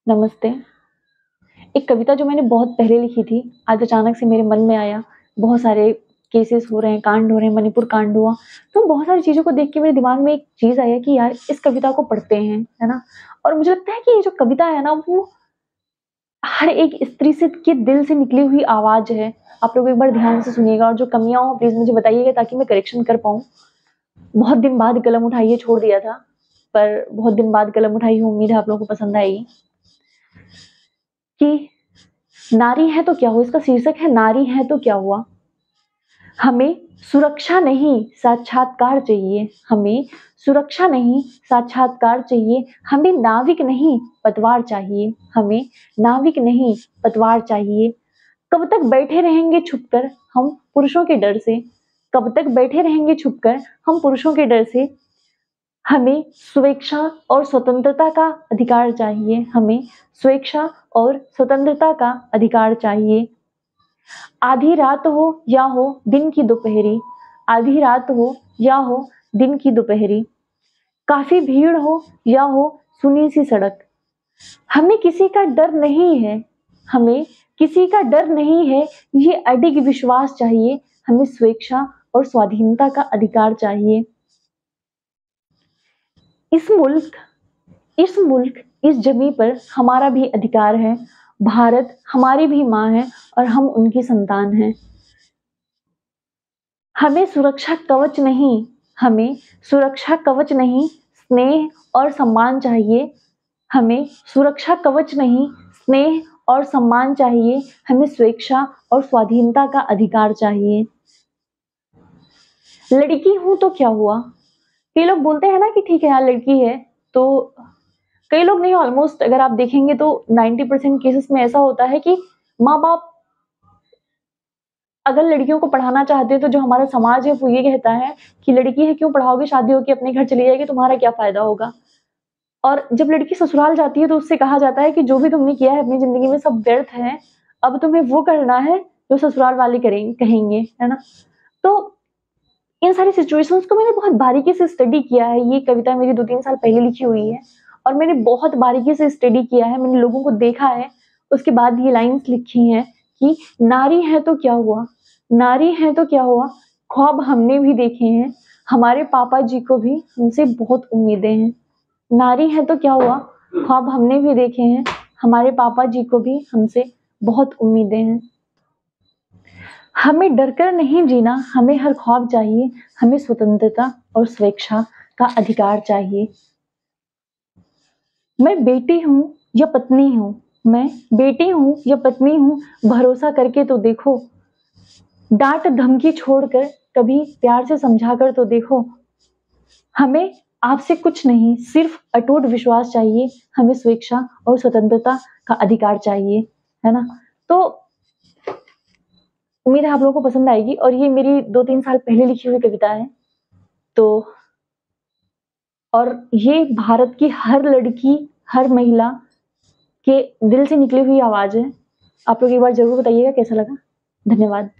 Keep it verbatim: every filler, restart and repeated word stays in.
नमस्ते। एक कविता जो मैंने बहुत पहले लिखी थी, आज अचानक से मेरे मन में आया। बहुत सारे केसेस हो रहे हैं, कांड हो रहे हैं, मणिपुर कांड हुआ, तो बहुत सारी चीज़ों को देख के मेरे दिमाग में एक चीज़ आया कि यार इस कविता को पढ़ते हैं, है ना? और मुझे लगता है कि ये जो कविता है ना, वो हर एक स्त्री से के दिल से निकली हुई आवाज़ है। आप लोग एक बार ध्यान से सुनिएगा और जो कमियाँ हो प्लीज़ मुझे बताइएगा ताकि मैं करेक्शन कर पाऊँ। बहुत दिन बाद कलम उठाई है, छोड़ दिया था, पर बहुत दिन बाद कलम उठाई हूँ, उम्मीद है आप लोगों को पसंद आएगी। कि नारी है तो क्या हुआ, इसका शीर्षक है नारी है तो क्या हुआ। हमें सुरक्षा नहीं साक्षात्कार चाहिए, हमें सुरक्षा नहीं साक्षात्कार चाहिए, हमें नाविक नहीं पतवार चाहिए, हमें नाविक नहीं पतवार चाहिए। कब तक बैठे रहेंगे छुपकर हम पुरुषों के डर से, कब तक बैठे रहेंगे छुपकर हम पुरुषों के डर से। हमें स्वेच्छा और स्वतंत्रता का अधिकार चाहिए, हमें स्वेच्छा और स्वतंत्रता का अधिकार चाहिए। आधी रात हो या हो दिन की दोपहरी, आधी रात हो या हो दिन की दोपहरी, काफी भीड़ हो या हो सुनी सी सड़क, हमें किसी का डर नहीं है, हमें किसी का डर नहीं है, ये अडिग विश्वास चाहिए। हमें स्वेच्छा और स्वाधीनता का अधिकार चाहिए। इस मुल्क इस मुल्क इस जमी पर हमारा भी अधिकार है। भारत हमारी भी माँ है और हम उनकी संतान हैं। हमें सुरक्षा कवच नहीं, हमें सुरक्षा कवच नहीं, स्नेह और सम्मान चाहिए। हमें सुरक्षा कवच नहीं, स्नेह और सम्मान चाहिए। हमें स्वेच्छा और स्वाधीनता का अधिकार चाहिए। लड़की हूं तो क्या हुआ, कई लोग बोलते हैं ना कि ठीक है यार लड़की है, तो कई लोग नहीं, ऑलमोस्ट अगर आप देखेंगे तो नब्बे परसेंट केसेस में ऐसा होता है कि माँ बाप अगर लड़कियों को पढ़ाना चाहते हैं तो जो हमारा समाज है वो ये कहता है कि लड़की है क्यों पढ़ाओगे, शादी होकर अपने घर चली जाएगी, तुम्हारा क्या फायदा होगा। और जब लड़की ससुराल जाती है तो उससे कहा जाता है कि जो भी तुमने किया है अपनी जिंदगी में सब व्यर्थ है, अब तुम्हें वो करना है जो ससुराल वाले करेंगे कहेंगे, है ना। तो इन सारी सिचुएशंस को मैंने बहुत बारीकी से स्टडी किया है। ये कविता मेरी दो तीन साल पहले लिखी हुई है और मैंने बहुत बारीकी से स्टडी किया है, मैंने लोगों को देखा है, उसके बाद ये लाइन्स लिखी हैं कि नारी है तो क्या हुआ, नारी है तो क्या हुआ, ख्वाब हमने भी देखे हैं, हमारे पापा जी को भी हमसे बहुत उम्मीदें हैं। नारी है तो क्या हुआ, ख्वाब हमने भी देखे हैं, हमारे पापा जी को भी हमसे बहुत उम्मीदें हैं। हमें डरकर नहीं जीना, हमें हर ख्वाब चाहिए, हमें स्वतंत्रता और स्वेच्छा का अधिकार चाहिए। मैं बेटी हूँ या पत्नी हूँ, मैं बेटी हूँ या पत्नी हूँ, भरोसा करके तो देखो, डांट धमकी छोड़कर कभी प्यार से समझा कर तो देखो। हमें आपसे कुछ नहीं, सिर्फ अटूट विश्वास चाहिए, हमें स्वेच्छा और स्वतंत्रता का अधिकार चाहिए, है ना। तो उम्मीद है आप लोगों को पसंद आएगी और ये मेरी दो तीन साल पहले लिखी हुई कविता है। तो और ये भारत की हर लड़की, हर महिला के दिल से निकली हुई आवाज है। आप लोग एक बार जरूर बताइएगा कैसा लगा। धन्यवाद।